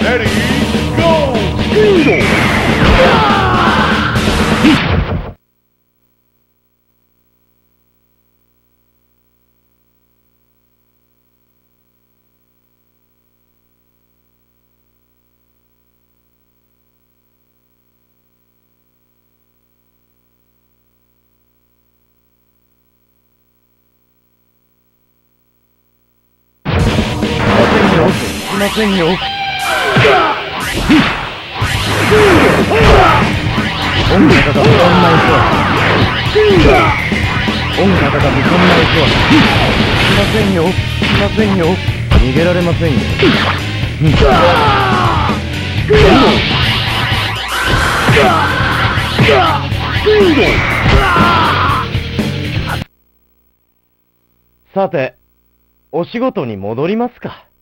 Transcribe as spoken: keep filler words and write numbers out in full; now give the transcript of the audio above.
Ready, go! Bingo! しませんよ。音楽が不安な人は音楽が不安な人はしませんよ、しませんよ。逃げられませんよ。さて、お仕事に戻りますか。